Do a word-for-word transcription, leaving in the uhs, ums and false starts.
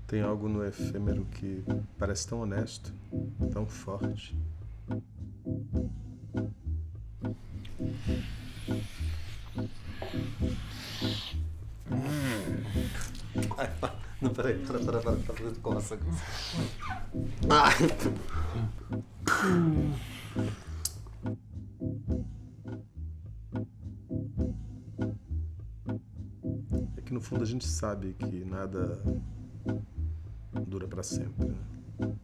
Tem algo no efêmero que parece tão honesto, tão forte. Não, peraí, para, para, para, para, para, coça. Ai! É que no fundo a gente sabe que nada dura pra sempre, né?